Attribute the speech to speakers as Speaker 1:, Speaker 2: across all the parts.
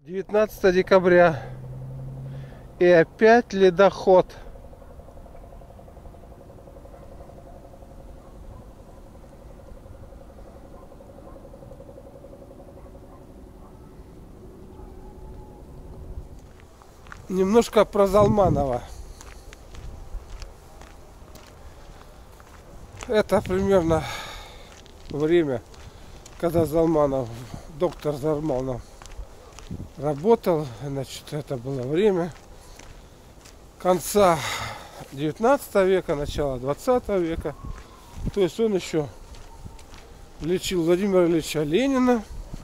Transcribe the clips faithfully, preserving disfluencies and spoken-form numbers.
Speaker 1: девятнадцатое декабря. И опять ледоход. Немножко про Залманова. Это примерно время, когда Залманов, доктор Залманов работал. Значит, это было время конца девятнадцатого века, начала двадцатого века. То есть он еще лечил Владимира Ильича Ленина.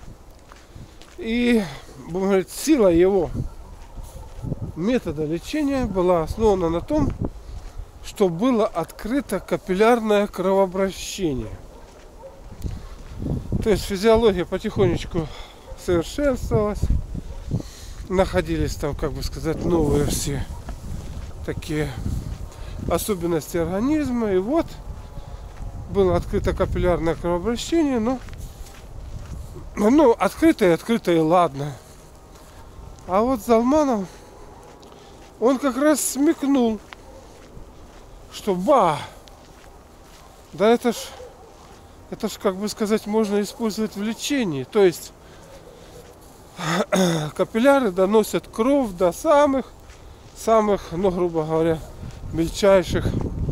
Speaker 1: И, будем говорить, сила его метода лечения была основана на том, что было открыто капиллярное кровообращение. То есть физиология потихонечку совершенствовалась. Находились там, как бы сказать, новые все такие особенности организма. И вот было открыто капиллярное кровообращение. Но ну, открыто и открыто, и ладно. А вот Залманов, он как раз смекнул, что ба, да это ж, это ж, как бы сказать, можно использовать в лечении. То есть капилляры доносят кровь до самых, самых, ну, грубо говоря, мельчайших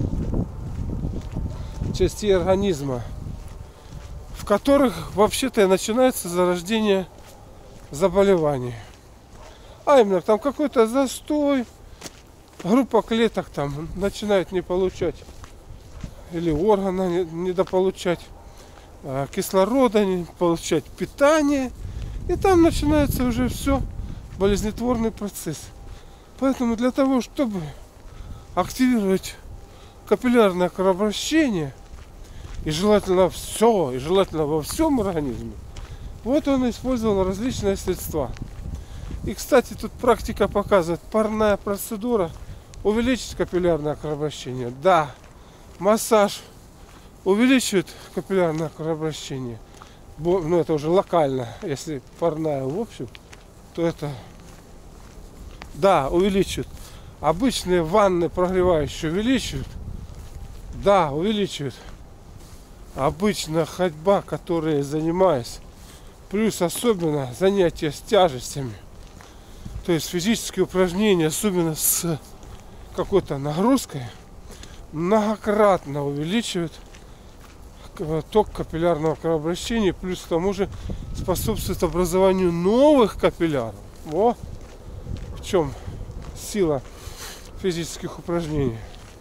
Speaker 1: частей организма, в которых вообще-то и начинается зарождение заболеваний. А именно, там какой-то застой, группа клеток там начинает не получать, или органы недополучать кислорода, не получать питание. И там начинается уже все, болезнетворный процесс. Поэтому для того, чтобы активировать капиллярное кровообращение, и желательно все, и желательно во всем организме, вот он использовал различные средства. И, кстати, тут практика показывает, парная процедура увеличит капиллярное кровообращение. Да, массаж увеличивает капиллярное кровообращение. Ну, это уже локально. Если парная в общем, то это, да, увеличивает. Обычные ванны прогревающие увеличивают. Да, увеличивают. Обычно ходьба, которой я занимаюсь, плюс особенно занятия с тяжестями, то есть физические упражнения, особенно с какой-то нагрузкой, многократно увеличивают ток капиллярного кровообращения, плюс к тому же способствует образованию новых капилляров. Во в чем сила физических упражнений.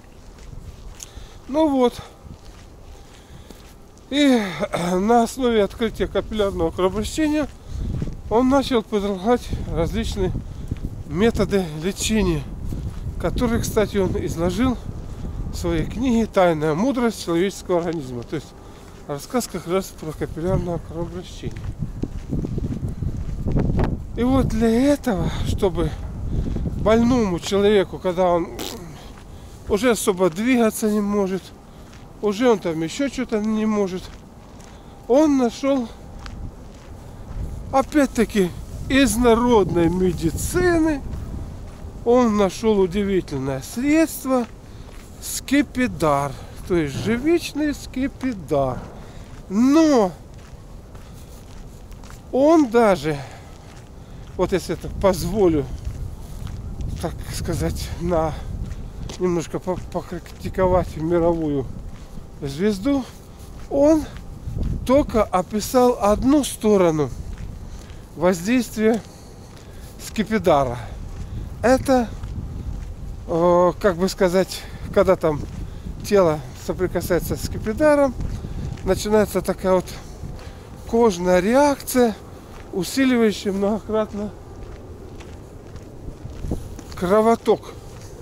Speaker 1: Ну вот. И на основе открытия капиллярного кровообращения он начал предлагать различные методы лечения, которые, кстати, он изложил в своей книге «Тайная мудрость человеческого организма». То есть рассказ как раз про капиллярное кровообращение. И вот для этого, чтобы больному человеку, когда он уже особо двигаться не может, уже он там еще что-то не может, он нашел, опять-таки, из народной медицины, он нашел удивительное средство скипидар, то есть живичный скипидар. Но он даже, вот если это позволю, так сказать, на немножко покритиковать мировую звезду, он только описал одну сторону воздействия скипидара. Это, э, как бы сказать, когда там тело соприкасается с скипидаром, начинается такая вот кожная реакция, усиливающая многократно кровоток.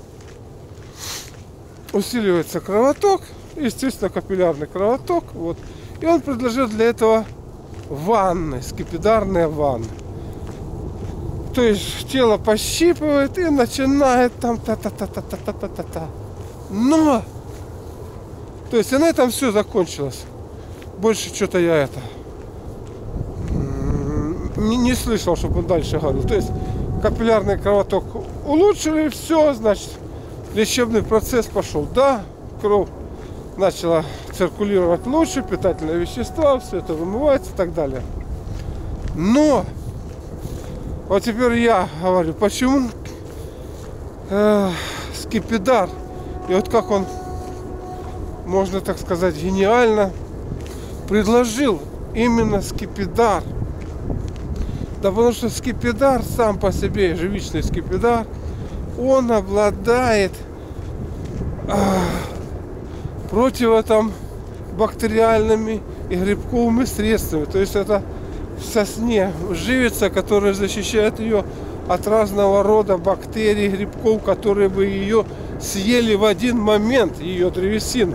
Speaker 1: Усиливается кровоток, естественно, капиллярный кровоток. Вот. И он предложил для этого ванны, скипидарные ванны. То есть тело пощипывает и начинает там та-та-та-та-та-та-та-та. Но, то есть и на этом все закончилось. Больше что-то я это не, не слышал, чтобы он дальше говорил. То есть капиллярный кровоток улучшили, все, значит, лечебный процесс пошел. Да, кровь начала циркулировать лучше, питательные вещества, все это вымывается и так далее. Но вот теперь я говорю, почему э, скипидар, и вот как он, можно так сказать, гениально предложил именно скипидар. Да потому что скипидар сам по себе, ежевичный скипидар, он обладает а, противо там бактериальными и грибковыми средствами. То есть это в сосне живица, которая защищает ее от разного рода бактерий, грибков, которые бы ее съели в один момент, ее древесину.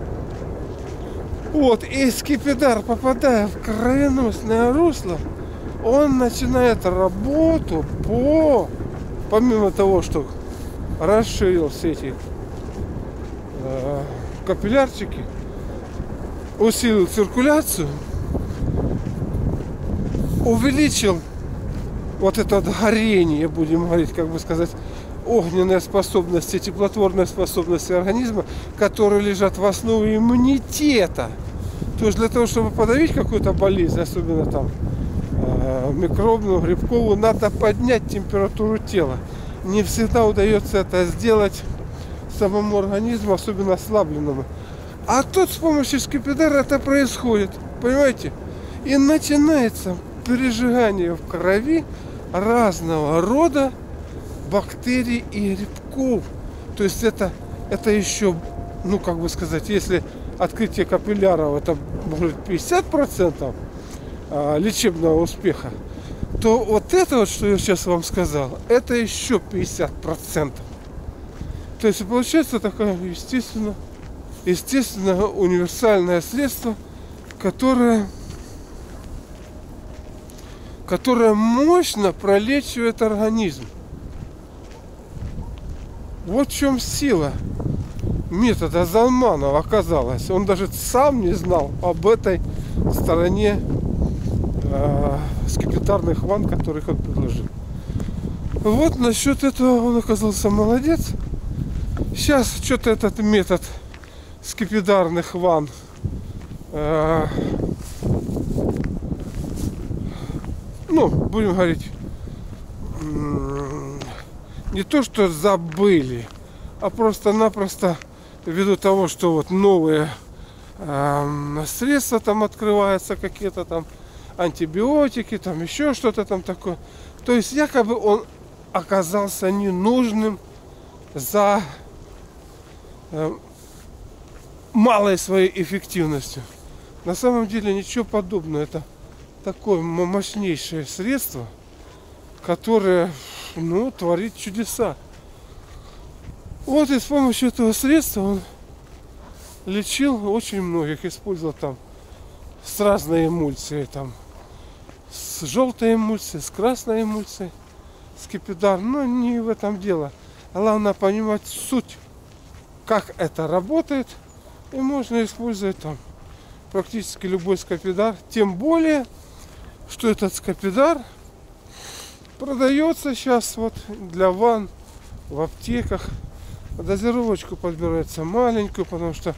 Speaker 1: Вот, и скипидар, попадая в кровеносное русло, он начинает работу по, помимо того, что расширил все эти э, капиллярчики, усилил циркуляцию, увеличил вот это вот горение, будем говорить, как бы сказать, огненные способности, теплотворные способности организма, которые лежат в основе иммунитета. То есть для того, чтобы подавить какую-то болезнь, особенно там э, микробную, грибковую, надо поднять температуру тела. Не всегда удается это сделать самому организму, особенно ослабленному. А тут с помощью скипидара это происходит, понимаете? И начинается пережигание в крови разного рода бактерий и грибков. То есть это, это еще, ну как бы сказать, если открытие капилляров это может пятьдесят процентов лечебного успеха, то вот это вот, что я сейчас вам сказал, это еще пятьдесят процентов. То есть получается такое естественно, естественно универсальное средство, которое, которое мощно пролечивает организм. Вот в чем сила метода Залманова оказалась. Он даже сам не знал об этой стороне э, скипидарных ванн, которых он предложил. Вот насчет этого он оказался молодец. Сейчас что-то этот метод скипидарных ванн э, ну, будем говорить, не то что забыли, а просто-напросто ввиду того, что вот новые э, средства там открываются, какие-то там антибиотики, там еще что-то там такое. То есть якобы он оказался ненужным за э, малой своей эффективностью. На самом деле ничего подобного. Это такое мощнейшее средство, которое, ну, творит чудеса. Вот и с помощью этого средства он лечил очень многих, использовал там с разной эмульсией, там с желтой эмульсией, с красной эмульсией, скипидар. Но не в этом дело. Главное понимать суть, как это работает, и можно использовать там практически любой скипидар. Тем более, что этот скипидар продается сейчас вот для ванн в аптеках. Дозировочку подбирается маленькую, потому что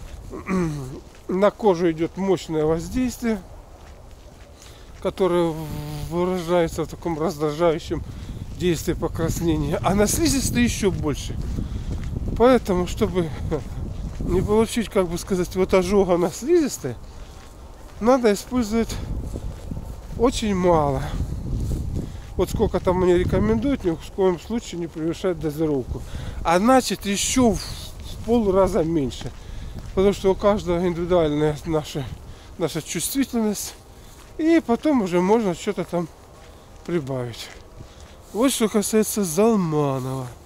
Speaker 1: на кожу идет мощное воздействие, которое выражается в таком раздражающем действии покраснения, а на слизистой еще больше. Поэтому, чтобы не получить, как бы сказать, вот ожога на слизистой, надо использовать очень мало. Вот сколько там мне рекомендуют, ни в коем случае не превышать дозировку. А значит еще в полраза меньше. Потому что у каждого индивидуальная наша, наша чувствительность. И потом уже можно что-то там прибавить. Вот что касается Залманова.